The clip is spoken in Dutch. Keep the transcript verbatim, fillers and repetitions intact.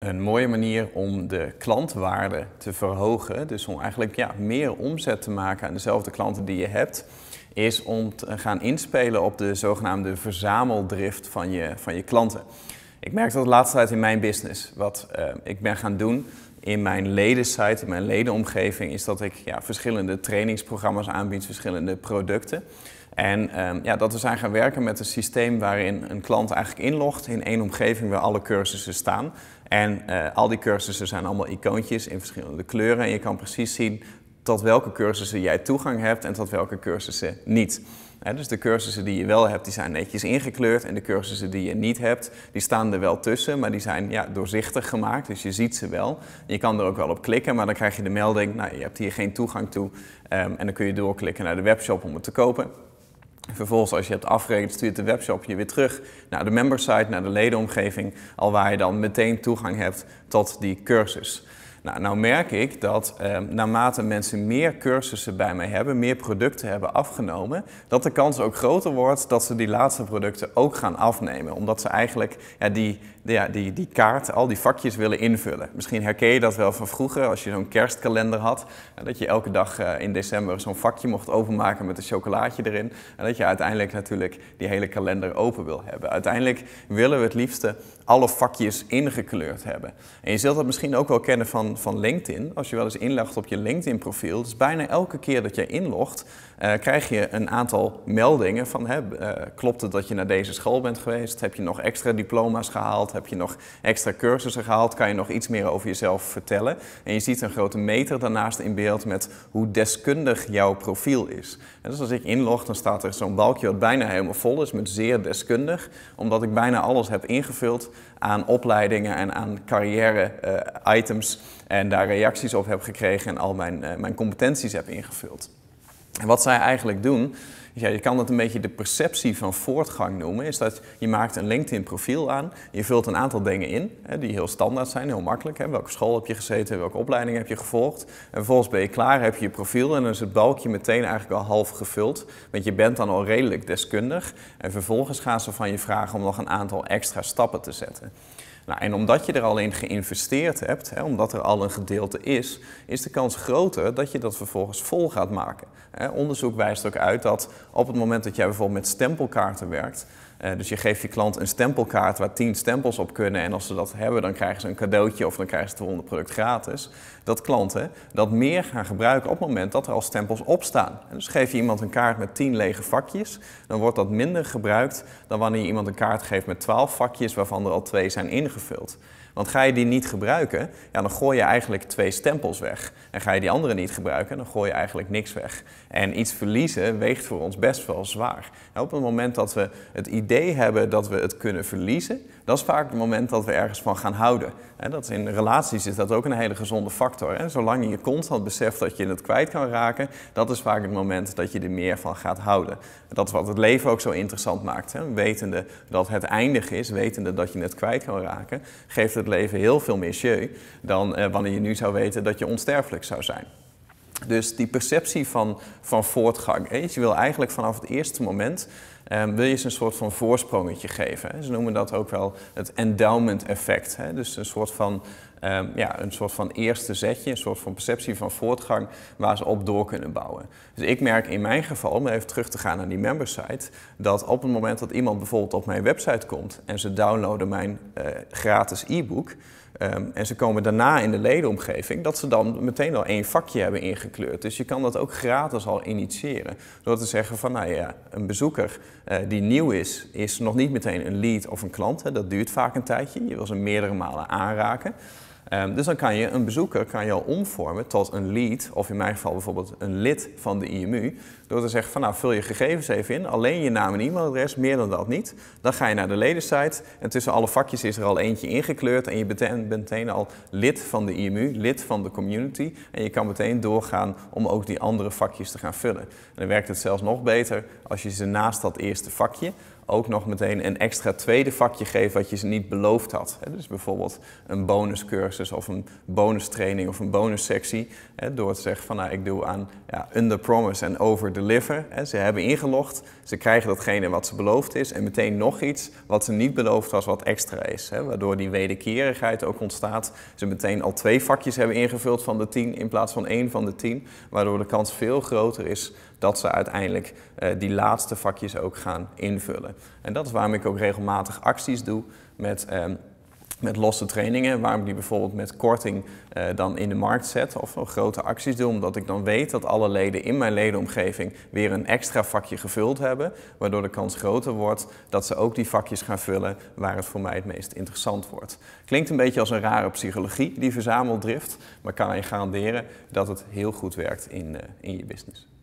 Een mooie manier om de klantwaarde te verhogen, dus om eigenlijk ja, meer omzet te maken aan dezelfde klanten die je hebt, is om te gaan inspelen op de zogenaamde verzameldrift van je, van je klanten. Ik merk dat de laatste tijd in mijn business. Wat uh, ik ben gaan doen in mijn ledensite, in mijn ledenomgeving, is dat ik ja, verschillende trainingsprogramma's aanbied, verschillende producten. En um, ja, dat we zijn gaan werken met een systeem waarin een klant eigenlijk inlogt in één omgeving waar alle cursussen staan. En uh, al die cursussen zijn allemaal icoontjes in verschillende kleuren en je kan precies zien tot welke cursussen jij toegang hebt en tot welke cursussen niet. He, dus de cursussen die je wel hebt, die zijn netjes ingekleurd en de cursussen die je niet hebt, die staan er wel tussen, maar die zijn ja, doorzichtig gemaakt, dus je ziet ze wel. Je kan er ook wel op klikken, maar dan krijg je de melding, nou, je hebt hier geen toegang toe um, en dan kun je doorklikken naar de webshop om het te kopen. Vervolgens, als je hebt afgerekend, stuurt de webshop je weer terug naar de membersite, naar de ledenomgeving, al waar je dan meteen toegang hebt tot die cursus. Nou, nou merk ik dat eh, naarmate mensen meer cursussen bij mij hebben, meer producten hebben afgenomen, dat de kans ook groter wordt dat ze die laatste producten ook gaan afnemen. Omdat ze eigenlijk ja, die, ja, die, die kaart, al die vakjes willen invullen. Misschien herken je dat wel van vroeger, als je zo'n kerstkalender had. Dat je elke dag uh, in december zo'n vakje mocht openmaken met een chocolaatje erin. En dat je uiteindelijk natuurlijk die hele kalender open wil hebben. Uiteindelijk willen we het liefste alle vakjes ingekleurd hebben. En je zult dat misschien ook wel kennen van, van LinkedIn. Als je wel eens inlogt op je LinkedIn profiel, dus bijna elke keer dat je inlogt, uh, krijg je een aantal meldingen van, hè, uh, klopt het dat je naar deze school bent geweest? Heb je nog extra diploma's gehaald? Heb je nog extra cursussen gehaald? Kan je nog iets meer over jezelf vertellen? En je ziet een grote meter daarnaast in beeld met hoe deskundig jouw profiel is. En dus als ik inlog, dan staat er zo'n balkje wat bijna helemaal vol is met zeer deskundig, omdat ik bijna alles heb ingevuld aan opleidingen en aan carrière uh, items en daar reacties op heb gekregen en al mijn, uh, mijn competenties heb ingevuld. En wat zij eigenlijk doen, ja, je kan het een beetje de perceptie van voortgang noemen, is dat je maakt een LinkedIn profiel aan, je vult een aantal dingen in, hè, die heel standaard zijn, heel makkelijk. Hè. Welke school heb je gezeten, welke opleiding heb je gevolgd. En vervolgens ben je klaar, heb je je profiel en dan is het balkje meteen eigenlijk al half gevuld. Want je bent dan al redelijk deskundig en vervolgens gaan ze van je vragen om nog een aantal extra stappen te zetten. Nou, en omdat je er al in geïnvesteerd hebt, hè, omdat er al een gedeelte is, is de kans groter dat je dat vervolgens vol gaat maken. Hè, onderzoek wijst ook uit dat op het moment dat jij bijvoorbeeld met stempelkaarten werkt, uh, dus je geeft je klant een stempelkaart waar tien stempels op kunnen en als ze dat hebben dan krijgen ze een cadeautje of dan krijgen ze het volgende product gratis, dat klanten dat meer gaan gebruiken op het moment dat er al stempels op staan. En dus geef je iemand een kaart met tien lege vakjes, dan wordt dat minder gebruikt dan wanneer je iemand een kaart geeft met twaalf vakjes waarvan er al twee zijn ingevuld. Want ga je die niet gebruiken, ja, dan gooi je eigenlijk twee stempels weg. En ga je die andere niet gebruiken, dan gooi je eigenlijk niks weg. En iets verliezen weegt voor ons best wel zwaar. En op het moment dat we het idee hebben dat we het kunnen verliezen, dat is vaak het moment dat we ergens van gaan houden. En dat is in relaties is dat ook een hele gezonde factor. En zolang je constant beseft dat je het kwijt kan raken, dat is vaak het moment dat je er meer van gaat houden. En dat is wat het leven ook zo interessant maakt. Hè? Wetende dat het eindig is, wetende dat je het kwijt kan raken, geeft het leven heel veel meer jeu dan uh, wanneer je nu zou weten dat je onsterfelijk zou zijn. Dus die perceptie van, van voortgang, hè? Je wil eigenlijk vanaf het eerste moment Um, wil je ze een soort van voorsprongetje geven. Hè? Ze noemen dat ook wel het endowment effect. Hè? Dus een soort van, um, ja, een soort van eerste zetje, een soort van perceptie van voortgang waar ze op door kunnen bouwen. Dus ik merk in mijn geval, om even terug te gaan naar die membersite, dat op het moment dat iemand bijvoorbeeld op mijn website komt en ze downloaden mijn uh, gratis e-book, Um, en ze komen daarna in de ledenomgeving, dat ze dan meteen al één vakje hebben ingekleurd. Dus je kan dat ook gratis al initiëren. Door te zeggen van, nou ja, een bezoeker uh, die nieuw is, is nog niet meteen een lead of een klant. Hè. Dat duurt vaak een tijdje. Je wil ze meerdere malen aanraken. Um, dus dan kan je een bezoeker kan je al omvormen tot een lead, of in mijn geval bijvoorbeeld een lid van de I M U, door te zeggen van nou vul je gegevens even in, alleen je naam en e-mailadres, meer dan dat niet. Dan ga je naar de ledensite en tussen alle vakjes is er al eentje ingekleurd en je bent meteen al lid van de I M U, lid van de community en je kan meteen doorgaan om ook die andere vakjes te gaan vullen. En dan werkt het zelfs nog beter als je ze naast dat eerste vakje ook nog meteen een extra tweede vakje geven wat je ze niet beloofd had. Dus bijvoorbeeld een bonuscursus of een bonustraining of een bonussectie. Door te zeggen van nou, ik doe aan ja, under promise en over deliver. Ze hebben ingelogd, ze krijgen datgene wat ze beloofd is en meteen nog iets wat ze niet beloofd was wat extra is. Waardoor die wederkerigheid ook ontstaat. Ze meteen al twee vakjes hebben ingevuld van de tien in plaats van één van de tien. Waardoor de kans veel groter is dat ze uiteindelijk uh, die laatste vakjes ook gaan invullen. En dat is waarom ik ook regelmatig acties doe met, uh, met losse trainingen. Waarom ik die bijvoorbeeld met korting uh, dan in de markt zet of uh, grote acties doe. Omdat ik dan weet dat alle leden in mijn ledenomgeving weer een extra vakje gevuld hebben. Waardoor de kans groter wordt dat ze ook die vakjes gaan vullen waar het voor mij het meest interessant wordt. Klinkt een beetje als een rare psychologie, die verzameldrift. Maar kan je garanderen dat het heel goed werkt in, uh, in je business.